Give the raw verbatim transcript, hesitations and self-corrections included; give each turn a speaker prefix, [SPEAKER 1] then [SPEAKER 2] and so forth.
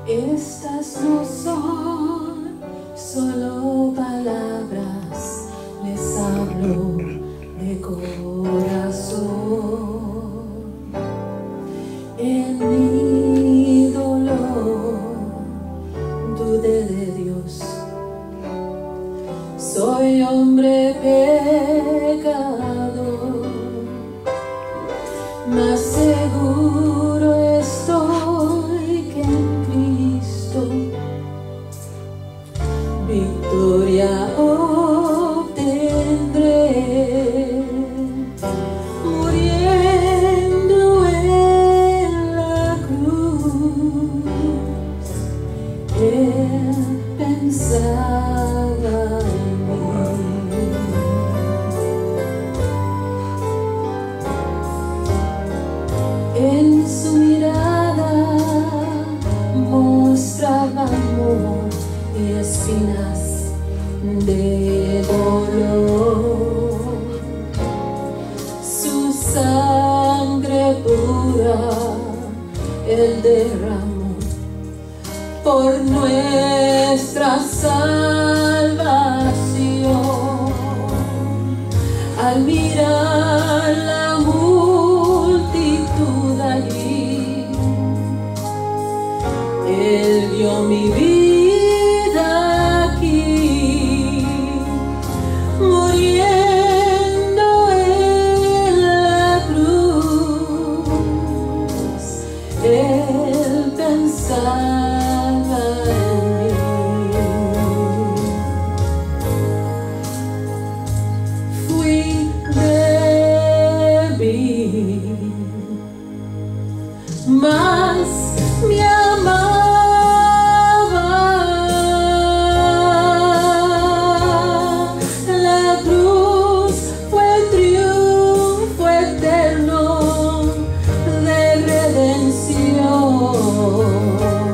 [SPEAKER 1] Estas no son solo palabras, les hablo de corazón. En mi dolor dudé de Dios, soy hombre pecador, mas seguro estoy que en Cristo victoria obtendré, muriendo en la cruz. Él pensaba en mí. En su mirada mostraba amor y espinas de dolor. Su sangre pura Él derramó por nuestra salvación. Al mirar la multitud allí, Él vio mi vida aquí, muriendo en la cruz. Él pensaba en mí. Fui débil, mas me amaba. La cruz fue el triunfo eterno de redención.